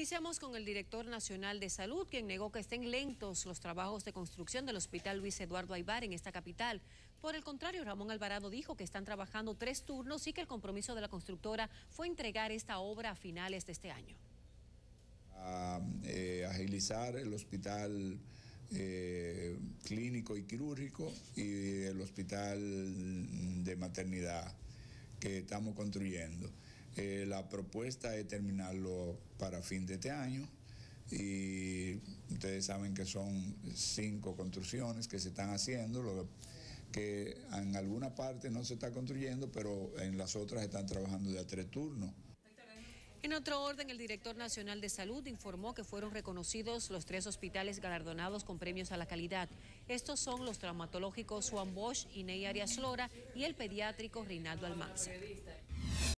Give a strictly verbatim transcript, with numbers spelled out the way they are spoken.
Iniciamos con el director nacional de salud, quien negó que estén lentos los trabajos de construcción del Hospital Luis Eduardo Aybar en esta capital. Por el contrario, Ramón Alvarado dijo que están trabajando tres turnos y que el compromiso de la constructora fue entregar esta obra a finales de este año. A eh, agilizar el hospital eh, clínico y quirúrgico y el hospital de maternidad que estamos construyendo. Eh, la propuesta es terminarlo para fin de este año y ustedes saben que son cinco construcciones que se están haciendo, lo que en alguna parte no se está construyendo, pero en las otras están trabajando de a tres turnos. En otro orden, el director nacional de salud informó que fueron reconocidos los tres hospitales galardonados con premios a la calidad. Estos son los traumatológicos Juan Bosch y Ney Arias Lora y el pediátrico Reinaldo Almanza.